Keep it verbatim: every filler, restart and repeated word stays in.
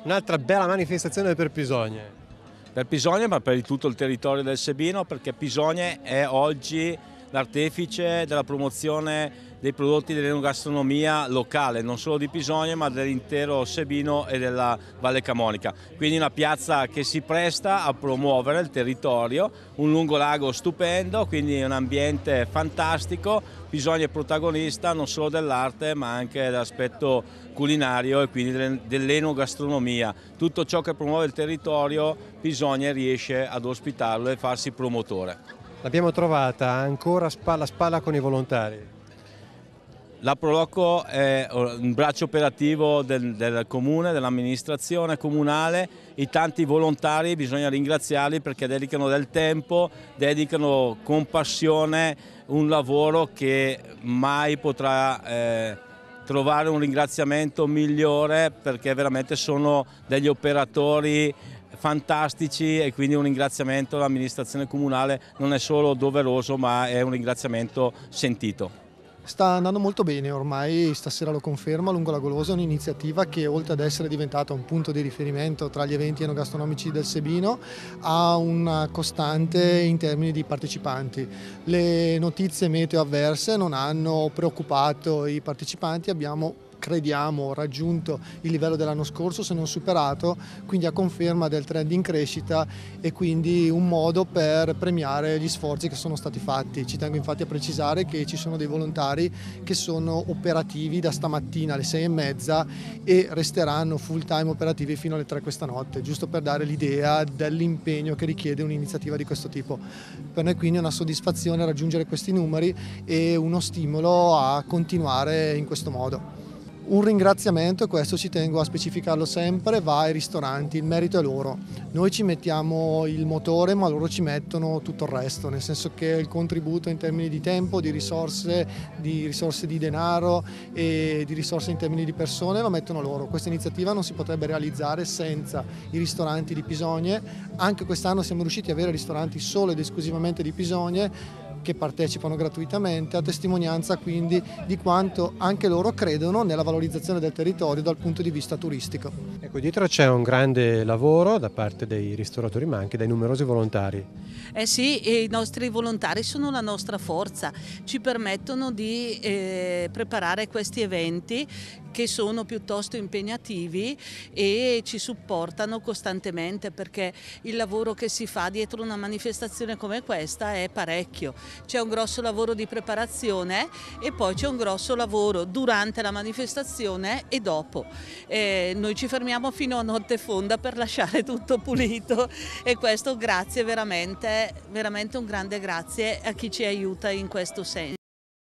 Un'altra bella manifestazione per Pisogne. Per Pisogne, ma per tutto il territorio del Sebino, perché Pisogne è oggi l'artefice della promozione dei prodotti dell'enogastronomia locale, non solo di Pisogne ma dell'intero Sebino e della Valle Camonica. Quindi una piazza che si presta a promuovere il territorio, un lungolago stupendo, quindi un ambiente fantastico. Pisogne è protagonista non solo dell'arte ma anche dell'aspetto culinario e quindi dell'enogastronomia. Tutto ciò che promuove il territorio, Pisogne riesce ad ospitarlo e farsi promotore. L'abbiamo trovata ancora spalla a spalla con i volontari. La Proloco è un braccio operativo del, del comune, dell'amministrazione comunale. I tanti volontari bisogna ringraziarli perché dedicano del tempo, dedicano con passione un lavoro che mai potrà eh, trovare un ringraziamento migliore, perché veramente sono degli operatori fantastici e quindi un ringraziamento all'amministrazione comunale non è solo doveroso ma è un ringraziamento sentito. Sta andando molto bene ormai, stasera lo conferma, Lungo la Golosa è un'iniziativa che oltre ad essere diventata un punto di riferimento tra gli eventi enogastronomici del Sebino ha una costante in termini di partecipanti. Le notizie meteo avverse non hanno preoccupato i partecipanti, abbiamo crediamo raggiunto il livello dell'anno scorso se non superato, quindi a conferma del trend in crescita e quindi un modo per premiare gli sforzi che sono stati fatti. Ci tengo infatti a precisare che ci sono dei volontari che sono operativi da stamattina alle sei e mezza e resteranno full time operativi fino alle tre questa notte, giusto per dare l'idea dell'impegno che richiede un'iniziativa di questo tipo. Per noi quindi è una soddisfazione raggiungere questi numeri e uno stimolo a continuare in questo modo. Un ringraziamento, e questo ci tengo a specificarlo sempre, va ai ristoranti, il merito è loro. Noi ci mettiamo il motore ma loro ci mettono tutto il resto, nel senso che il contributo in termini di tempo, di risorse, di risorse di denaro e di risorse in termini di persone lo mettono loro. Questa iniziativa non si potrebbe realizzare senza i ristoranti di Pisogne. Anche quest'anno siamo riusciti ad avere ristoranti solo ed esclusivamente di Pisogne che partecipano gratuitamente, a testimonianza quindi di quanto anche loro credono nella valorizzazione del territorio dal punto di vista turistico. Ecco, dietro c'è un grande lavoro da parte dei ristoratori ma anche dai numerosi volontari. Eh sì, e i nostri volontari sono la nostra forza, ci permettono di eh, preparare questi eventi che sono piuttosto impegnativi e ci supportano costantemente, perché il lavoro che si fa dietro una manifestazione come questa è parecchio. C'è un grosso lavoro di preparazione e poi c'è un grosso lavoro durante la manifestazione e dopo. Eh, noi ci fermiamo fino a notte fonda per lasciare tutto pulito e questo grazie veramente, veramente un grande grazie a chi ci aiuta in questo senso.